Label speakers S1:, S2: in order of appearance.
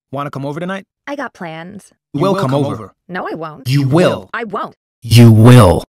S1: Want to come over tonight?
S2: I got plans.
S1: You will come over.
S2: No, I won't.
S1: You will.
S2: I won't.
S1: You will.